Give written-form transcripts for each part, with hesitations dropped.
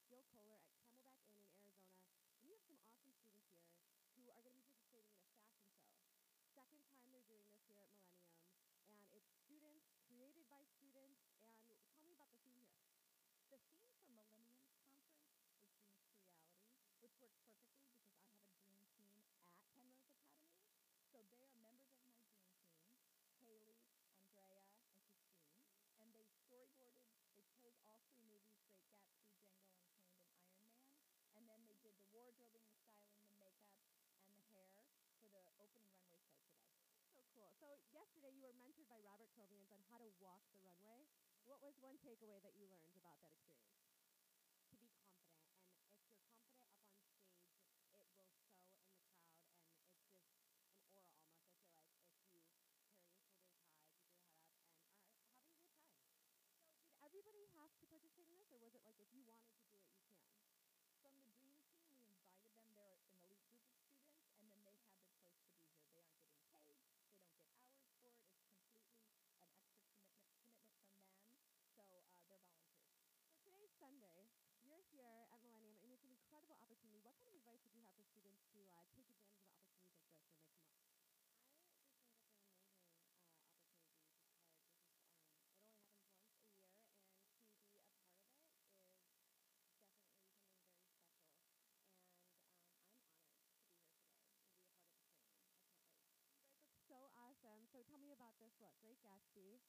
Jill Kohler at Camelback Inn in Arizona, and you have some awesome students here who are going to be participating in a fashion show. Second time they're doing this here at Millennium, and it's students, created by students, and tell me about the theme here. The theme for Millennium's conference is Dreams to Reality, which works perfectly because I have a dream team at Penrose Academy. So they are members of my dream team, Haley, Andrea, and Christine. And they storyboarded, they chose all three movies, Great Gatsby, Django Unchained, and Iron Man. And then they did the wardrobing, the styling, the makeup, and the hair for the opening runway show today. So cool. So yesterday you were mentored by Robert Kovians on how to walk the runway. What was one takeaway that you learned about that experience? To be confident, and if you're confident up on stage, it will show in the crowd, and it's just an aura almost. I feel like if you carry your shoulders high, keep your head up, and are having a good time. So did everybody have to participate in this, or was it like if you wanted to do it, you can? From the dream team, we invited them. They're an elite group of students, and then they had the choice to be here. They aren't getting paid. They don't get hours for it. It's completely an extra commitment from them. So they're volunteers. So today's Sunday. You're here at Millennium, and it's an incredible opportunity. What kind of advice would you have for students to take advantage of opportunities like this when they come up? I just think it's an amazing opportunity because this is it only happens once a year, and to be a part of it is definitely something very special. And I'm honored to be here today and be a part of the training. I can't wait. You guys look so awesome. So tell me about this look. Great Gatsby.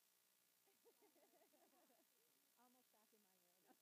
Almost back in my era.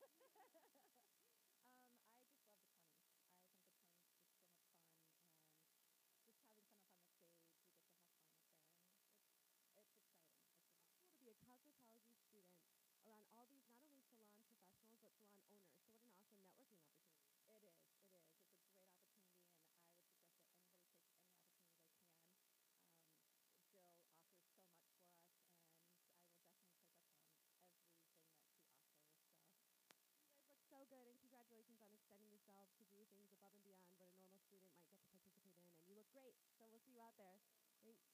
I just love the 20s. I think the 20s is just so much fun, and just having fun up on the stage, we get to have fun up there, and it's exciting. It's Cool to be a cosmetology student around all these not only salon professionals but salon owners. So what an awesome networking opportunity. It is. It is. It's a great opportunity, and I would suggest that anybody take any opportunity they can. Jill offers so much for us, and I will definitely take up on everything that she offers. So You guys look so good, and congratulations on extending yourselves to do things above and beyond what a normal student might get to participate in. And you look great. So we'll see you out there. Thanks.